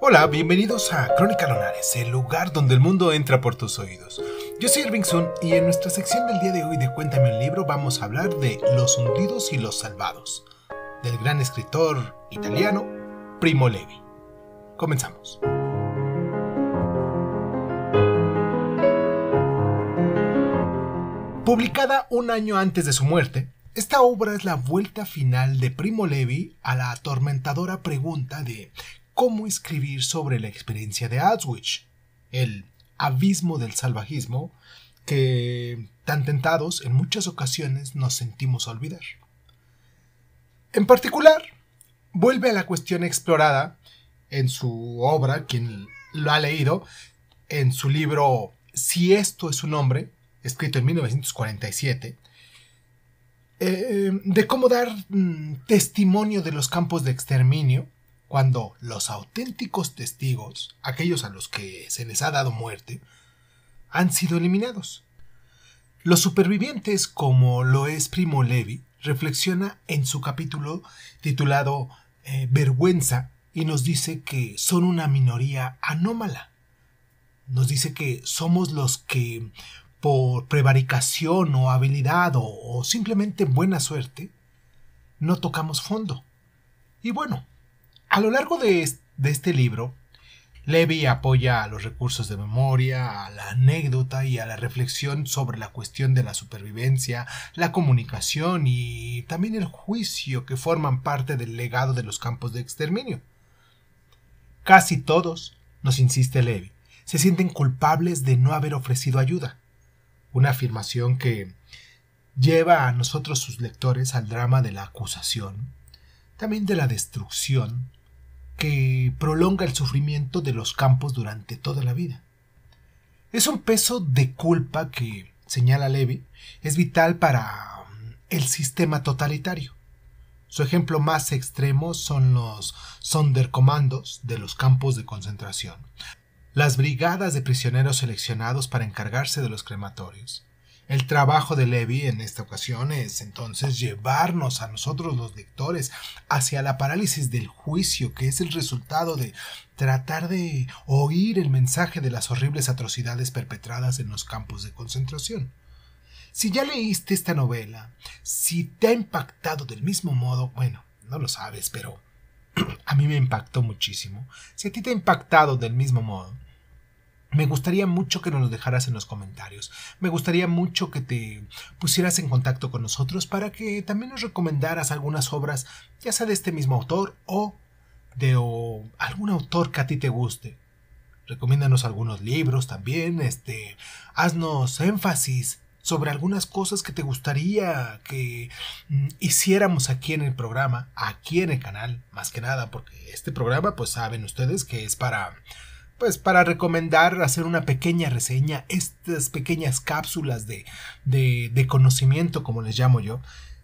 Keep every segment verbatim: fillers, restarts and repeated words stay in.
Hola, bienvenidos a Crónica Lunares, el lugar donde el mundo entra por tus oídos. Yo soy Irving Sun y en nuestra sección del día de hoy de Cuéntame un libro vamos a hablar de Los hundidos y los salvados, del gran escritor italiano Primo Levi. Comenzamos. Publicada un año antes de su muerte, esta obra es la vuelta final de Primo Levi a la atormentadora pregunta de cómo escribir sobre la experiencia de Auschwitz, el abismo del salvajismo que tan tentados en muchas ocasiones nos sentimos olvidar. En particular, vuelve a la cuestión explorada en su obra, quien lo ha leído, en su libro Si esto es un hombre, escrito en mil novecientos cuarenta y siete, eh, de cómo dar mm, testimonio de los campos de exterminio cuando los auténticos testigos, aquellos a los que se les ha dado muerte, han sido eliminados. Los supervivientes, como lo es Primo Levi, reflexiona en su capítulo titulado eh, Vergüenza y nos dice que son una minoría anómala. Nos dice que somos los que, por prevaricación o habilidad o, o simplemente buena suerte, no tocamos fondo. Y bueno, a lo largo de este, de este libro, Levi apoya a los recursos de memoria, a la anécdota y a la reflexión sobre la cuestión de la supervivencia, la comunicación y también el juicio que forman parte del legado de los campos de exterminio. Casi todos, nos insiste Levi, se sienten culpables de no haber ofrecido ayuda. Una afirmación que lleva a nosotros sus lectores al drama de la acusación, también de la destrucción, que prolonga el sufrimiento de los campos durante toda la vida. Es un peso de culpa que, señala Levi, es vital para el sistema totalitario. Su ejemplo más extremo son los Sonderkommandos de los campos de concentración, las brigadas de prisioneros seleccionados para encargarse de los crematorios. El trabajo de Levi en esta ocasión es entonces llevarnos a nosotros los lectores hacia la parálisis del juicio, que es el resultado de tratar de oír el mensaje de las horribles atrocidades perpetradas en los campos de concentración. Si ya leíste esta novela, si te ha impactado del mismo modo, bueno, no lo sabes, pero a mí me impactó muchísimo. Si a ti te ha impactado del mismo modo, me gustaría mucho que nos lo dejaras en los comentarios. Me gustaría mucho que te pusieras en contacto con nosotros para que también nos recomendaras algunas obras, ya sea de este mismo autor o de o, algún autor que a ti te guste. Recomiéndanos algunos libros también, este, haznos énfasis sobre algunas cosas que te gustaría que mm, hiciéramos aquí en el programa, aquí en el canal, más que nada, porque este programa, pues saben ustedes que es para... pues para recomendar, hacer una pequeña reseña, estas pequeñas cápsulas de, de, de conocimiento, como les llamo yo,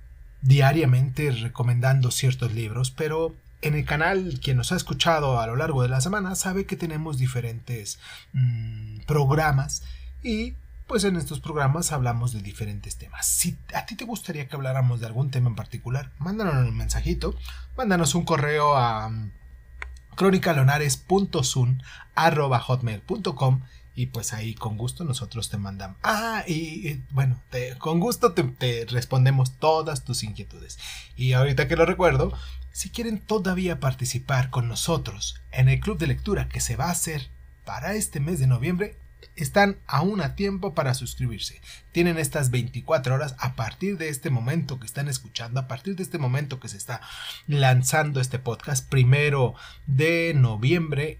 diariamente recomendando ciertos libros, pero en el canal, quien nos ha escuchado a lo largo de la semana, sabe que tenemos diferentes mmm, programas y pues en estos programas hablamos de diferentes temas. Si a ti te gustaría que habláramos de algún tema en particular, mándanos un mensajito, mándanos un correo a crónicalonares punto sun arroba hotmail punto com y pues ahí con gusto nosotros te mandamos. Ah, y, y bueno, te, con gusto te, te respondemos todas tus inquietudes. Y ahorita que lo recuerdo, si quieren todavía participar con nosotros en el club de lectura que se va a hacer para este mes de noviembre, están aún a tiempo para suscribirse. Tienen estas veinticuatro horas a partir de este momento que están escuchando, a partir de este momento que se está lanzando este podcast, primero de noviembre,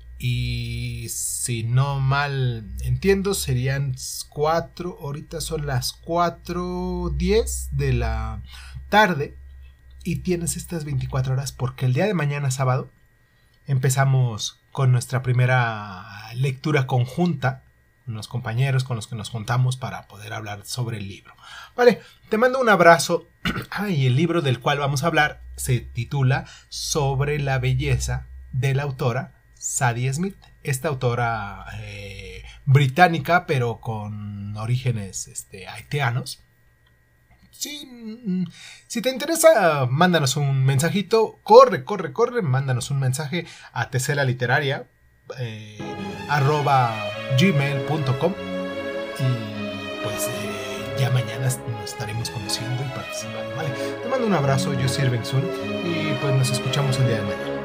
y si no mal entiendo serían cuatro, ahorita son las cuatro diez de la tarde y tienes estas veinticuatro horas porque el día de mañana sábado empezamos con nuestra primera lectura conjunta con los compañeros con los que nos juntamos para poder hablar sobre el libro. Vale, te mando un abrazo. Ah, y el libro del cual vamos a hablar se titula Sobre la belleza de la autora Zadie Smith. Esta autora eh, británica, pero con orígenes este, haitianos. Sí, si te interesa, mándanos un mensajito. Corre, corre, corre. Mándanos un mensaje a Tesela Literaria. eh, arroba gmail punto com y pues eh, ya mañana nos estaremos conociendo y participando, ¿vale? Te mando un abrazo, yo soy Irving Sun y pues nos escuchamos el día de mañana.